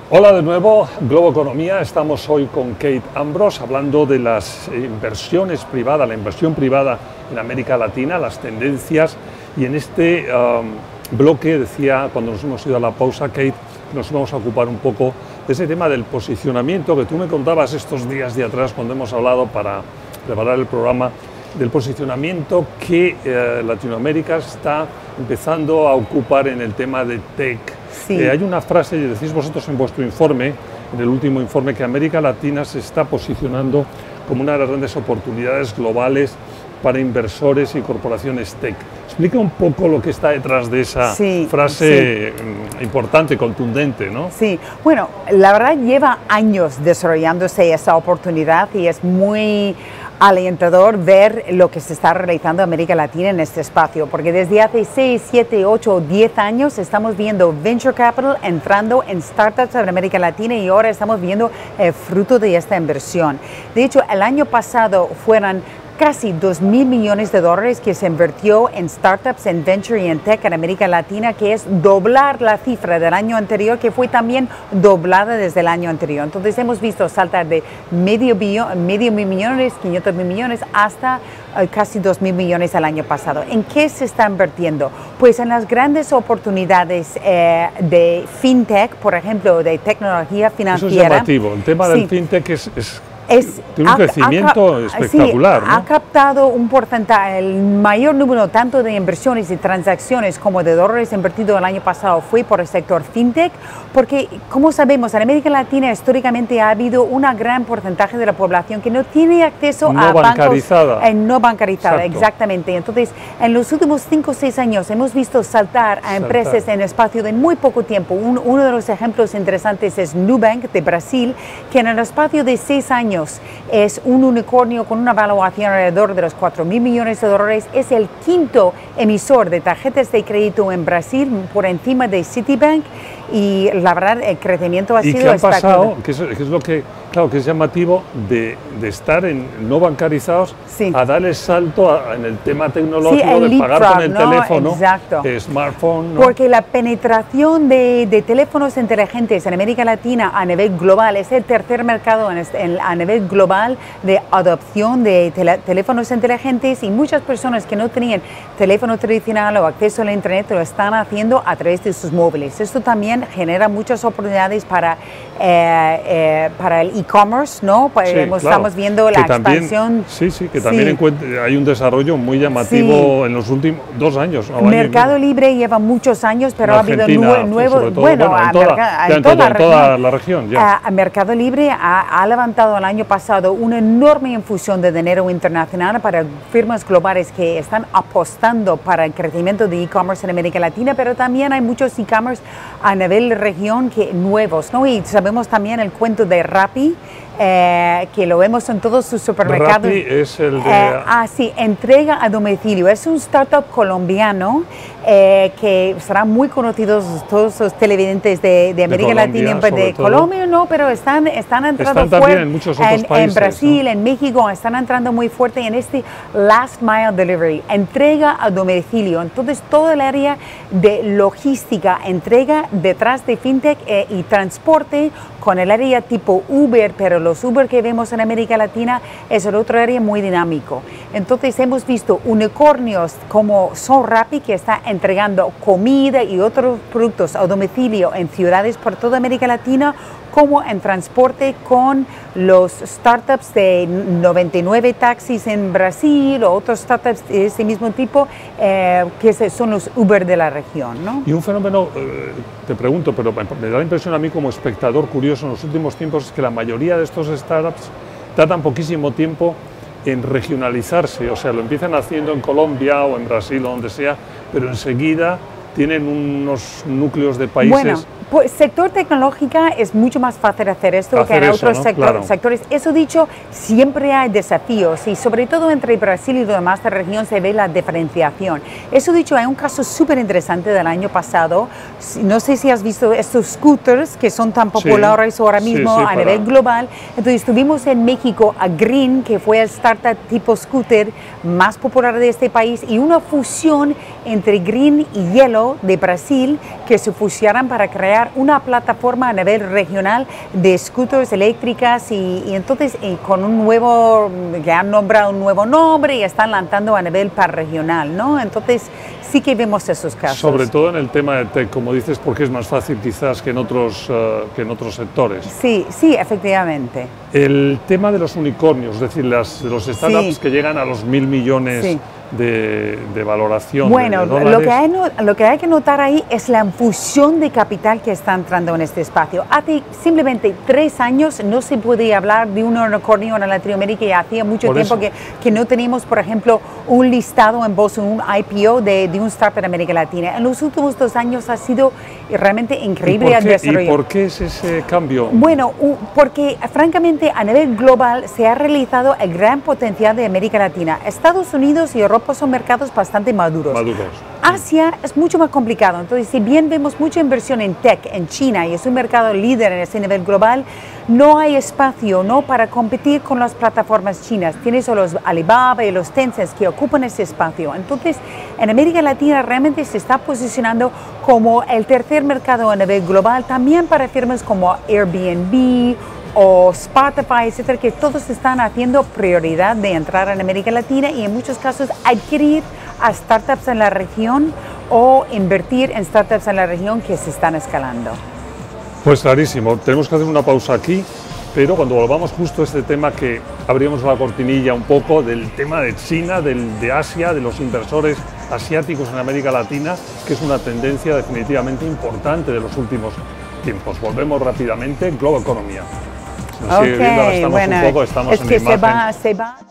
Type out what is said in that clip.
Hola de nuevo, Globo Economía. Estamos hoy con Kate Ambros hablando de las inversiones privadas, la inversión privada en América Latina, las tendencias. Y en este bloque decía, cuando nos hemos ido a la pausa, Kate, nos vamos a ocupar un poco de ese tema del posicionamiento que tú me contabas estos días de atrás cuando hemos hablado para preparar el programa, del posicionamiento que Latinoamérica está empezando a ocupar en el tema de tech. Sí. Hay una frase, y decís vosotros en vuestro informe, en el último informe, que América Latina se está posicionando como una de las grandes oportunidades globales para inversores y corporaciones tech. Explica un poco lo que está detrás de esa frase importante, contundente, ¿no? Sí, bueno, la verdad lleva años desarrollándose esa oportunidad y es muy alentador ver lo que se está realizando en América Latina en este espacio, porque desde hace 6, 7, 8, 10 años estamos viendo Venture Capital entrando en startups en América Latina y ahora estamos viendo el fruto de esta inversión. De hecho, el año pasado fueron casi $2.000 millones que se invirtió en startups, en venture y en tech en América Latina, que es doblar la cifra del año anterior, que fue también doblada desde el año anterior. Entonces hemos visto saltar de medio mil millones, 500.000 millones, hasta casi 2.000 millones el año pasado. ¿En qué se está invirtiendo? Pues en las grandes oportunidades de fintech, por ejemplo, de tecnología financiera. Eso es llamativo. El tema del fintech tiene un crecimiento espectacular, sí, ¿no? Ha captado un porcentaje, el mayor número tanto de inversiones y transacciones como de dólares invertidos el año pasado fue por el sector fintech, porque como sabemos en América Latina históricamente ha habido un gran porcentaje de la población que no tiene acceso a bancos no bancarizada, exactamente. Entonces, en los últimos 5 o 6 años hemos visto saltar a empresas en espacio de muy poco tiempo. Uno de los ejemplos interesantes es Nubank de Brasil, que en el espacio de 6 años es un unicornio con una valuación alrededor de los $4.000 millones. Es el quinto emisor de tarjetas de crédito en Brasil, por encima de Citibank, y la verdad el crecimiento ha sido espectacular. ¿Y qué ha pasado? Que es lo que, claro, que es llamativo de estar en no bancarizados a dar el salto en el tema tecnológico, de pagar con el teléfono, smartphone, ¿no? Porque la penetración de teléfonos inteligentes en América Latina a nivel global es el tercer mercado a nivel global de adopción de teléfonos inteligentes, y muchas personas que no tenían teléfono tradicional o acceso a la internet lo están haciendo a través de sus móviles. Esto también genera muchas oportunidades para el e-commerce, ¿no? Estamos viendo la expansión. Que también hay un desarrollo muy llamativo en los últimos 2 años. Mercado Libre lleva muchos años, pero ha habido nuevos, en toda la región. Mercado Libre ha levantado el año pasado una enorme infusión de dinero internacional para firmas globales que están apostando para el crecimiento de e-commerce en América Latina, pero también hay muchos e-commerce a nivel de región nuevos, ¿no? Y sabemos también el cuento de Rappi, que lo vemos en todos sus supermercados. Rappi es el de... sí, entrega a domicilio. Es un startup colombiano que serán muy conocidos todos los televidentes de América Latina, de Colombia, no, pero están entrando fuerte en muchos otros países, en Brasil, ¿no? en México, están entrando muy fuerte en este last mile delivery, entrega a domicilio. Entonces, todo el área de logística, entrega detrás de fintech y transporte, con el área tipo Uber, pero los Uber que vemos en América Latina es el otro área muy dinámico. Entonces hemos visto unicornios como Rappi, que está entregando comida y otros productos a domicilio en ciudades por toda América Latina, como en transporte con los startups de 99 taxis en Brasil o otros startups de ese mismo tipo, que son los Uber de la región, ¿no? Y un fenómeno, te pregunto, pero me da la impresión a mí como espectador curioso en los últimos tiempos, es que la mayoría de estos startups tardan poquísimo tiempo en regionalizarse, o sea, lo empiezan haciendo en Colombia o en Brasil o donde sea, pero enseguida tienen unos núcleos de países. Bueno, pues sector tecnológico es mucho más fácil hacer esto que en otros sectores. Eso dicho, siempre hay desafíos y sobre todo entre Brasil y lo demás de la región se ve la diferenciación. Eso dicho, hay un caso súper interesante del año pasado. No sé si has visto estos scooters que son tan populares ahora mismo a nivel global. Entonces estuvimos en México a Green, que fue el startup tipo scooter más popular de este país, y una fusión entre Green y Yellow de Brasil, que se fusionaron para crear crear una plataforma a nivel regional de scooters eléctricas y entonces con un nuevo, que han nombrado un nuevo nombre y están lanzando a nivel regional, ¿no? Entonces sí que vemos esos casos. Sobre todo en el tema de tech, como dices, porque es más fácil quizás que en otros sectores. Sí, sí, efectivamente. El tema de los unicornios, es decir, los startups que llegan a los 1.000 millones de valoración. Bueno, de lo que hay que notar ahí es la infusión de capital que está entrando en este espacio. Hace simplemente 3 años no se podía hablar de un unicornio en Latinoamérica y hacía mucho tiempo que no teníamos, por ejemplo, un listado en bolsa, un IPO de un startup en América Latina. En los últimos 2 años ha sido realmente increíble el desarrollo. ¿Y por qué es ese cambio? Bueno, porque francamente a nivel global se ha realizado el gran potencial de América Latina. Estados Unidos y Europa son mercados bastante maduros. Asia es mucho más complicado, entonces si bien vemos mucha inversión en tech en China y es un mercado líder en ese nivel global, no hay espacio para competir con las plataformas chinas. Tienes a los Alibaba y los Tencent que ocupan ese espacio. Entonces en América Latina realmente se está posicionando como el tercer mercado a nivel global, también para firmas como Airbnb o Spotify, etcétera, que todos están haciendo prioridad de entrar en América Latina y en muchos casos adquirir a startups en la región o invertir en startups en la región que se están escalando. Pues clarísimo, tenemos que hacer una pausa aquí, pero cuando volvamos justo a este tema que abrimos la cortinilla un poco del tema de China, de Asia, de los inversores asiáticos en América Latina, que es una tendencia definitivamente importante de los últimos tiempos. Volvemos rápidamente, Globo Economía. Nos sigue viendo, ahora estamos un poco, estamos en imagen. Se va.